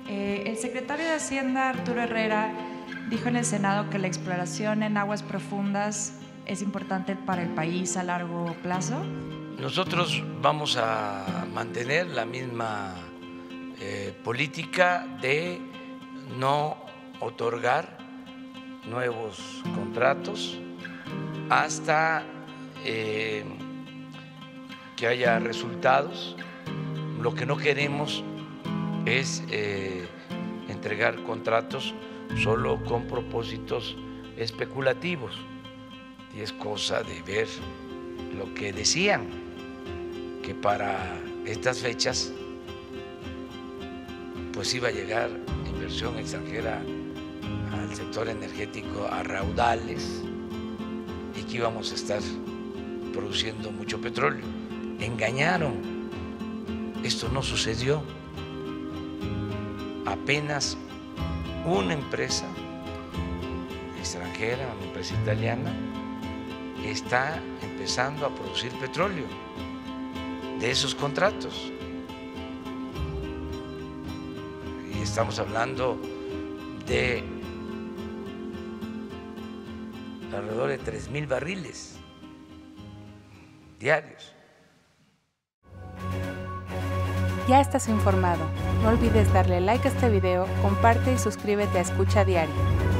El secretario de Hacienda, Arturo Herrera, dijo en el Senado que la exploración en aguas profundas es importante para el país a largo plazo. Nosotros vamos a mantener la misma política de no otorgar nuevos contratos hasta que haya resultados. Lo que no queremos es entregar contratos solo con propósitos especulativos, y es cosa de ver lo que decían, que para estas fechas pues iba a llegar inversión extranjera al sector energético a raudales y que íbamos a estar produciendo mucho petróleo. Engañaron, esto no sucedió. Apenas una empresa extranjera, una empresa italiana, está empezando a producir petróleo de esos contratos. Y estamos hablando de alrededor de 3,000 barriles diarios. Ya estás informado. No olvides darle like a este video, comparte y suscríbete a Escucha Diario.